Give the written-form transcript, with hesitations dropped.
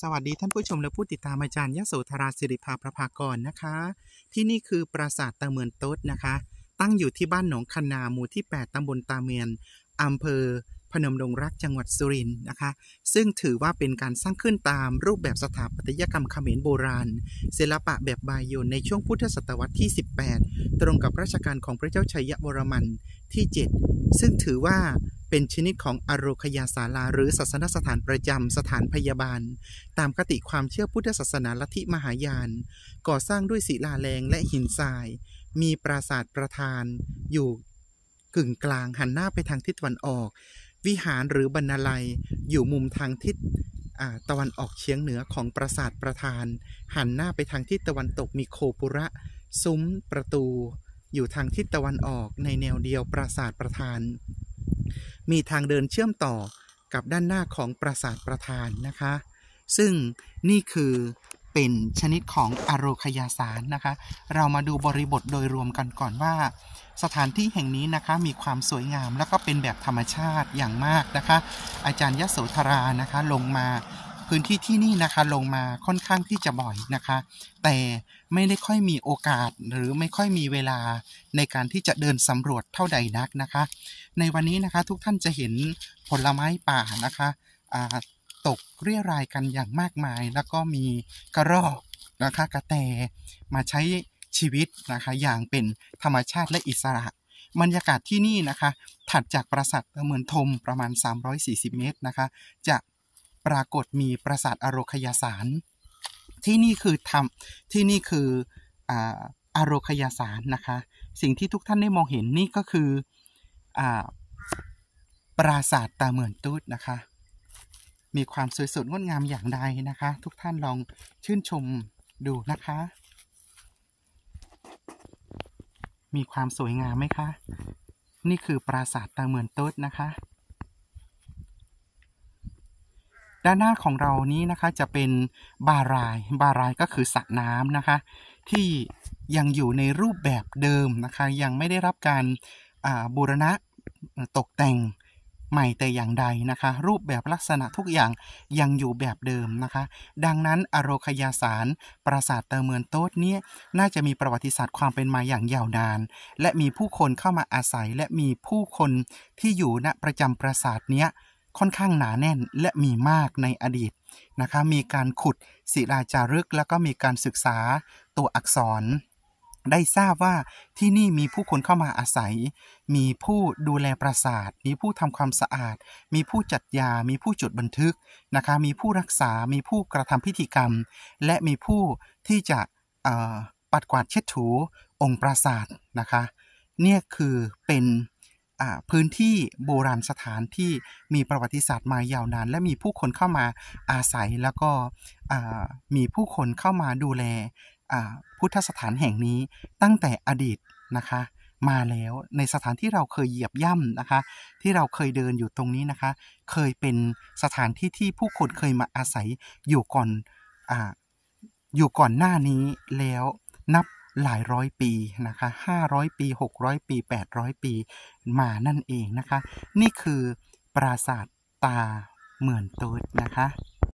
สวัสดีท่านผู้ชมและผู้ติดตามอาจารย์ยโสธราศิริภาประภากรนะคะที่นี่คือปราสาทตะเมือนโต๊ดนะคะตั้งอยู่ที่บ้านหนองคะนาหมู่ที่8ตำบลตาเมียนอำเภอพนมดงรักจังหวัดสุรินทร์นะคะซึ่งถือว่าเป็นการสร้างขึ้นตามรูปแบบสถาปัตยกรรมเขมรโบราณศิลปะแบบบาโยนในช่วงพุทธศตวรรษที่18ตรงกับรัชกาลของพระเจ้าชัยวรมันที่7ซึ่งถือว่าเป็นชนิดของอโรคยาศาลาหรือศาสนสถานประจำสถานพยาบาลตามคติความเชื่อพุทธศาสนาลัทธิมหายานก่อสร้างด้วยศิลาแรงและหินทรายมีปราสาทประธานอยู่กึ่งกลางหันหน้าไปทางทิศตะวันออกวิหารหรือบรรณาลัยอยู่มุมทางทิศตะวันออกเฉียงเหนือของปราสาทประธานหันหน้าไปทางทิศตะวันตกมีโคปุระซุ้มประตูอยู่ทางทิศตะวันออกในแนวเดียวปราสาทประธานมีทางเดินเชื่อมต่อกับด้านหน้าของปราสาทประธานนะคะซึ่งนี่คือเป็นชนิดของอโรคยาสารนะคะเรามาดูบริบทโดยรวมกันก่อนว่าสถานที่แห่งนี้นะคะมีความสวยงามแล้วก็เป็นแบบธรรมชาติอย่างมากนะคะอาจารย์ยโสธรานะคะลงมาพื้นที่ที่นี่นะคะลงมาค่อนข้างที่จะบ่อยนะคะแต่ไม่ได้ค่อยมีโอกาสหรือไม่ค่อยมีเวลาในการที่จะเดินสำรวจเท่าใดนักนะคะในวันนี้นะคะทุกท่านจะเห็นผลไม้ป่านะคะตกเรี่ยรายกันอย่างมากมายแล้วก็มีกระรอกนะคะกระแตมาใช้ชีวิตนะคะอย่างเป็นธรรมชาติและอิสระบรรยากาศที่นี่นะคะถัดจากปราสาทตะเมือนทมประมาณ340เมตรนะคะจะปรากฏมีปราสาทอโรคยาสารที่นี่คืออโรคยาสารนะคะสิ่งที่ทุกท่านได้มองเห็นนี่ก็คือปราสาทตะเมือนตุ๊ดนะคะมีความสวยสดงดงามอย่างใดนะคะทุกท่านลองชื่นชมดูนะคะมีความสวยงามไหมคะนี่คือปราสาทตะเมือนตุ๊ดนะคะด้านหน้าของเรานี้นะคะจะเป็นบารายก็คือสระน้ำนะคะที่ยังอยู่ในรูปแบบเดิมนะคะยังไม่ได้รับการบูรณะตกแต่งใหม่แต่อย่างใดนะคะรูปแบบลักษณะทุกอย่างยังอยู่แบบเดิมนะคะดังนั้นอโรคยาสารปราสาทตะเมือนโต๊ดนี้น่าจะมีประวัติศาสตร์ความเป็นมาอย่างยาวนานและมีผู้คนเข้ามาอาศัยและมีผู้คนที่อยู่ณประจำปราสาทเนี้ยค่อนข้างหนาแน่นและมีมากในอดีตนะคะมีการขุดศิลาจารึกแล้วก็มีการศึกษาตัวอักษรได้ทราบว่าที่นี่มีผู้คนเข้ามาอาศัยมีผู้ดูแลปราสาทมีผู้ทำความสะอาดมีผู้จัดยามีผู้จดบันทึกนะคะมีผู้รักษามีผู้กระทำพิธีกรรมและมีผู้ที่จะปัดกวาดเช็ดถูองค์ปราสาทนะคะเนี่ยคือเป็นพื้นที่โบราณสถานที่มีประวัติศาสตร์มายาวนานและมีผู้คนเข้ามาอาศัยแล้วก็มีผู้คนเข้ามาดูแลพุทธสถานแห่งนี้ตั้งแต่อดีตนะคะมาแล้วในสถานที่เราเคยเหยียบย่ำนะคะที่เราเคยเดินอยู่ตรงนี้นะคะเคยเป็นสถานที่ที่ผู้คนเคยมาอาศัยอยู่ก่อนหน้านี้แล้วนับหลายร้อยปีนะคะ500ปี600ปี800ปีมานั่นเองนะคะนี่คือปราสาทตาเมือนโต๊ดนะคะ